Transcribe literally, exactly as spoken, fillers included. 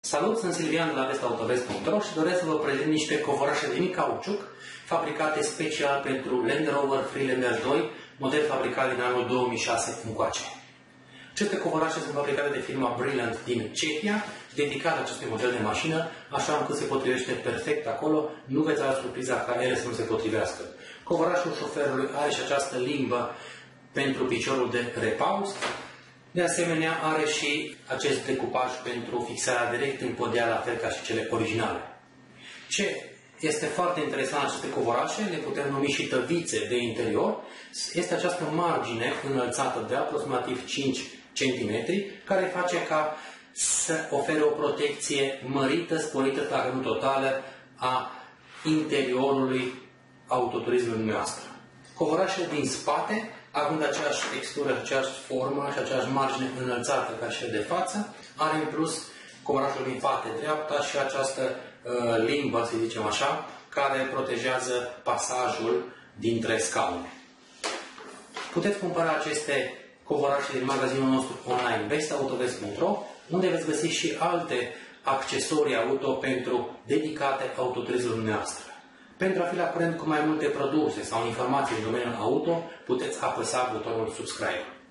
Salut, sunt Silvian de la vestautovest punct ro și doresc să vă prezint niște covorașe de mic cauciuc fabricate special pentru Land Rover Freelander doi, model fabricat din anul două mii șase încoace. Aceste covorașe sunt fabricate de firma Brilliant din Cehia, dedicată acestui model de mașină, așa încât se potrivește perfect acolo, nu veți avea surpriza ca ele să nu se potrivească. Covorașul șoferului are și această limbă pentru piciorul de repaus. De asemenea, are și acest decupaj pentru fixarea direct în podea, la fel ca și cele originale. Ce este foarte interesant în aceste covorașe, le putem numi și tăvițe de interior, este această margine înălțată de aproximativ cinci centimetri, care face ca să ofere o protecție mărită, sporită, dacă nu totală, a interiorului autoturismului noastră. Covorașele din spate, având aceeași textură, aceeași formă și aceeași margine înălțată ca și de față, are în plus covorașul din față dreapta și această uh, limbă, să zicem așa, care protejează pasajul dintre scaune. Puteți cumpăra aceste covorașe din magazinul nostru online vestautovest punct ro, unde veți găsi și alte accesorii auto pentru dedicate autoturismului noastră. Pentru a fi la curent cu mai multe produse sau informații în domeniul auto, puteți apăsa butonul subscribe.